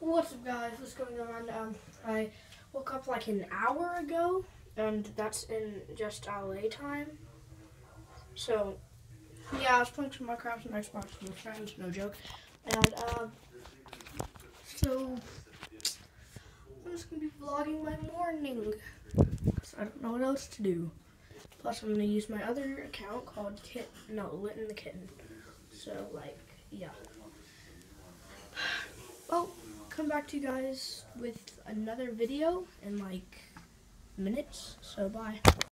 What's up, guys? What's going on? I woke up like an hour ago, and that's in just LA time. So, yeah, I was playing some Minecraft and Xbox with my friends, no joke. And, so, I'm just gonna be vlogging my morning, because I don't know what else to do. Plus, I'm gonna use my other account called Litten the Kitten. So, like, yeah. Well, come back to you guys with another video in like minutes, so bye.